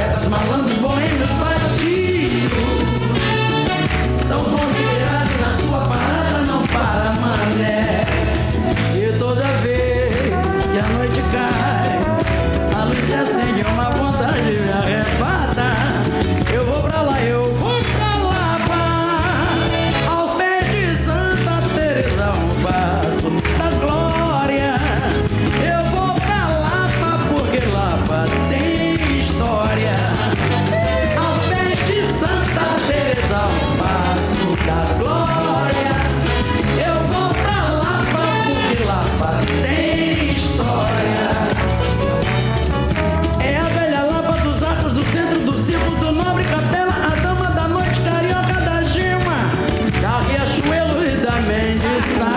poetas, malandros, boêmios, bandidos, tão considerados na sua parada, não para mané. E toda vez que a noite cai, a luz se acende, uma vontade me arrebata. Eu vou pra lá, eu vou pra Lapa, aos pés de Santa Teresa, um passo da glória. Eu vou pra Lapa, porque Lapa tem história. Aos pés de Santa Teresa, um passo da glória. Eu vou pra Lapa, porque Lapa tem história. É a velha Lapa dos Arcos, do centro do Circo, do Nobre Capela, a dama da noite, carioca da Gema, da Riachuelo e da Mendiçá.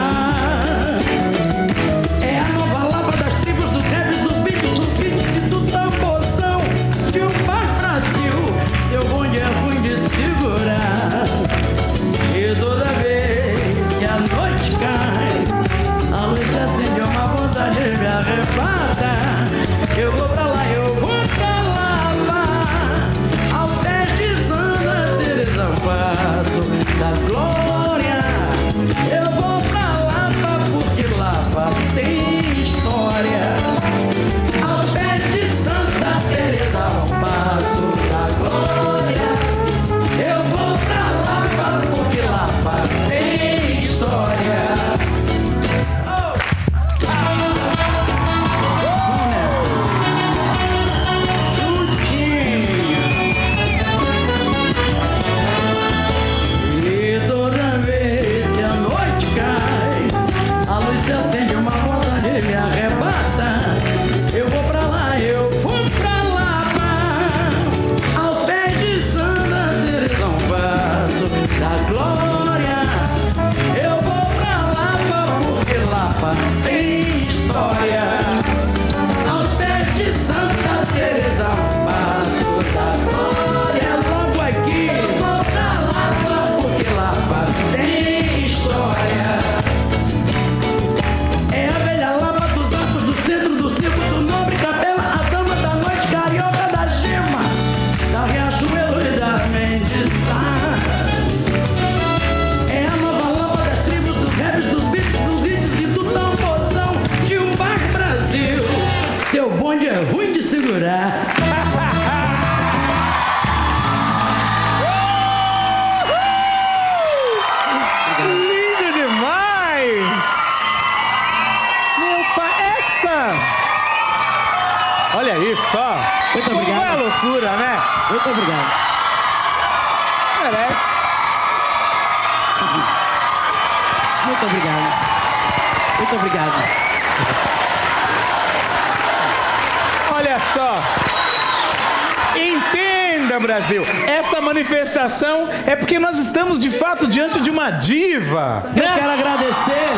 É a nova Lapa das tribos, dos raps, dos beats, dos hits e do tamborzão de um bar Brasil. Seu bonde é ruim de segurar. E toda vez que a noite cai, a luz se acende, uma vontade me arrebata. Eu vou pra lá, eu vou pra Lapa, aos pés de Santa Teresa, um passo da glória. Eu vou pra Lapa, porque Lapa tem história. Aos pés de Santa Teresa, um passo da glória. Eu vou pra Lapa, porque Lapa tem história. Vamos nessa. Juntinho. E toda vez que a noite cai, a luz se acende, uma vontade me arrebata. Eu vou pra lá, eu vou pra Lapa, aos pés de Santa Teresa, um passo da glória. Eu vou pra Lapa, porque Lapa tem história. Aos pés de Santa Teresa, um passo da glória. Logo aqui, eu vou pra Lapa, porque Lapa tem história. É a velha Lapa dos Arcos, do centro do Circo, do Nobre Capela, a dama da noite, carioca da Gema, da Riachuelo e da Mendiçá. É a nova Lapa das tribos, dos raps, dos beats, dos hits e do tamborzão de um bar Brasil. Seu bonde é ruim de segurar. Lindo demais! Meu pai, essa! Olha isso, ó. Muito Como obrigado. é loucura, né? Muito obrigado. Merece. Muito obrigado. Muito obrigado. Olha só. Entenda, Brasil. Essa manifestação é porque nós estamos de fato diante de uma diva. Eu quero agradecer.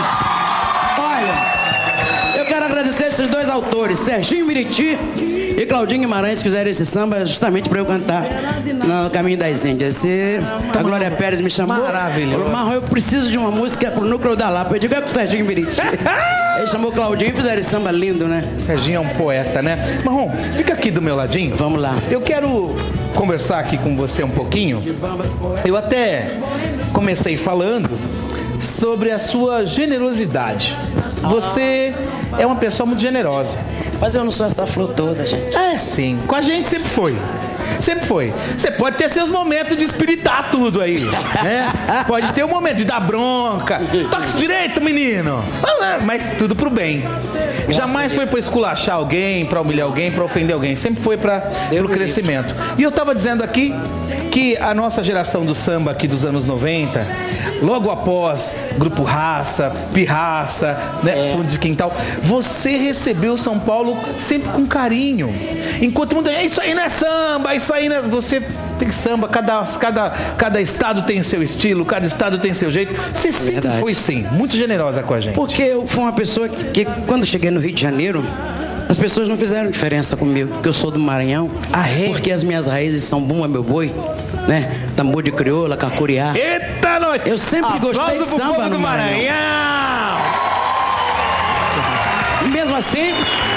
Olha, eu quero agradecer esses dois autores, Serginho Miriti e Claudinho Guimarães, que fizeram esse samba justamente para eu cantar no Caminho das Índias. E a Glória Pérez me chamou. Maravilhoso. Falou, Marrom, eu preciso de uma música pro Núcleo da Lapa. Eu digo, é com o Serginho Miriti. Ele chamou o Claudinho e fizeram esse samba lindo, né? Serginho é um poeta, né? Marrom, fica aqui do meu ladinho. Vamos lá. Eu quero conversar aqui com você um pouquinho. Eu até comecei falando sobre a sua generosidade. Você é uma pessoa muito generosa. Mas eu não sou essa flor toda, gente. É sim, com a gente sempre foi. Sempre foi. Você pode ter seus momentos de espiritar tudo aí, né? Pode ter um momento de dar bronca. Toca isso direito, menino. Mas tudo pro bem. Jamais foi pra esculachar alguém, pra humilhar alguém, pra ofender alguém. Sempre foi pro crescimento. E eu tava dizendo aqui que a nossa geração do samba aqui dos anos 90, logo após Grupo Raça, Pirraça, né, Fundo de Quintal, você recebeu São Paulo sempre com carinho. Enquanto o mundo, isso aí não é samba, isso aí não é... Você tem samba, cada estado tem o seu estilo, cada estado tem seu jeito. Você sempre foi, sim, muito generosa com a gente. Porque eu fui uma pessoa que quando cheguei no Rio de Janeiro, as pessoas não fizeram diferença comigo, porque eu sou do Maranhão. Ah, é? Porque as minhas raízes são Bumba Meu Boi, né? Tambor de crioula, cacuriá. Eita, nós! Eu sempre gostei de samba no Maranhão. E mesmo assim,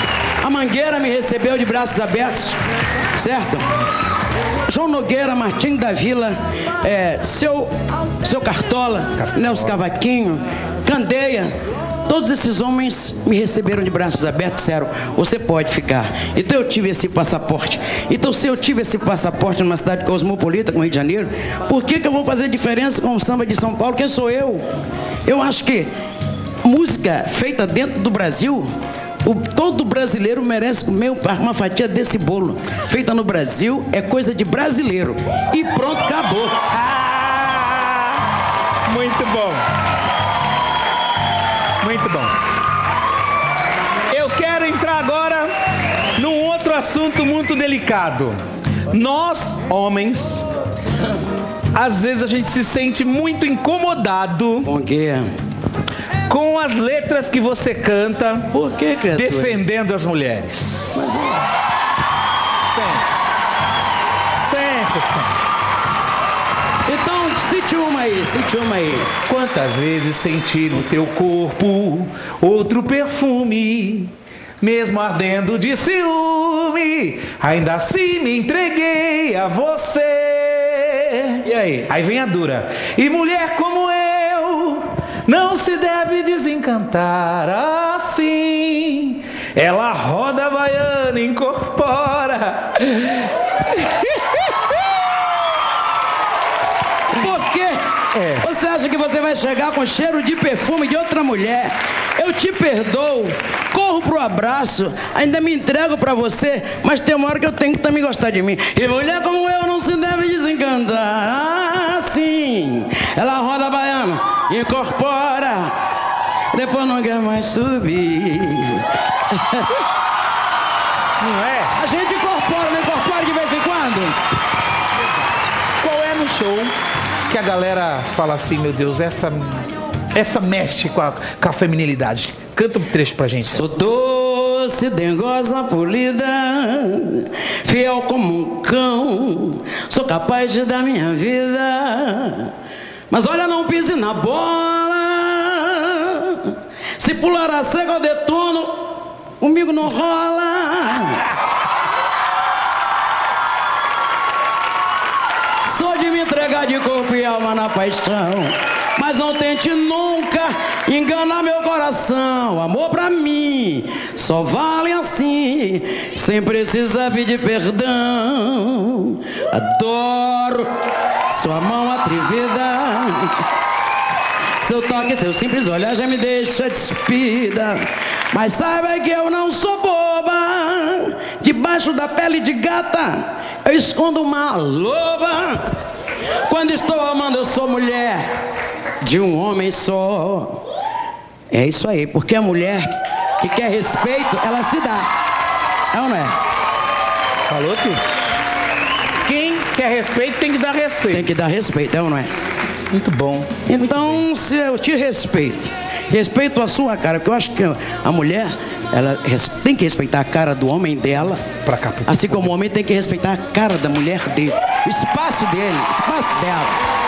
A Mangueira me recebeu de braços abertos, certo? João Nogueira, Martim da Vila, seu Cartola, Nelson Cavaquinho, Candeia, todos esses homens me receberam de braços abertos, disseram, você pode ficar. Então eu tive esse passaporte. Então se eu tive esse passaporte numa cidade cosmopolita como Rio de Janeiro, por que eu vou fazer diferença com o samba de São Paulo? Quem sou eu? Eu acho que música feita dentro do Brasil, todo brasileiro merece comer uma fatia desse bolo. Feita no Brasil é coisa de brasileiro. E pronto, acabou. Muito bom. Muito bom. Eu quero entrar agora num outro assunto muito delicado. Nós, homens, às vezes a gente se sente muito incomodado. Por quê? Com as letras que você canta. Por que, criatura? Defendendo as mulheres. Sempre. Então, cite uma aí. Quantas vezes senti no teu corpo outro perfume, mesmo ardendo de ciúme, ainda assim me entreguei a você. E aí? Aí vem a dura. E mulher como eu não se deve desencantar assim. Ela roda a baiana, incorpora. Por quê? Você acha que você vai chegar com cheiro de perfume de outra mulher? Eu te perdoo, corro pro abraço, ainda me entrego pra você, mas tem uma hora que eu tenho que também gostar de mim. E mulher como eu não se deve desencantar assim. Ela roda a baiana, incorpora, depois não quer mais subir. Não é? A gente incorpora, não incorpora de vez em quando? Qual é no show que a galera fala assim, meu Deus, essa mexe com a feminilidade? Canta um trecho pra gente. Sou doce, dengosa, polida, fiel como um cão, sou capaz de dar minha vida, mas olha, não pise na bola, se pular a cega eu detono, comigo não rola. Sou de me entregar de corpo e alma na paixão, mas não tente nunca enganar meu coração. Amor pra mim só vale assim, sem precisar pedir perdão. Adoro sua mão atrevida, seu toque, seu simples olhar já me deixa despida. Mas saiba que eu não sou boba, debaixo da pele de gata eu escondo uma loba. Quando estou amando eu sou mulher de um homem só. É isso aí, porque a mulher que quer respeito, ela se dá. É ou não é? Falou tudo. Quem quer respeito tem que dar respeito. Tem que dar respeito, é ou não é? Muito bom. Então, se eu te respeito a sua cara, porque eu acho que a mulher, ela tem que respeitar a cara do homem dela, pra cá, assim como o homem tem que respeitar a cara da mulher dele, o espaço dele, o espaço dela.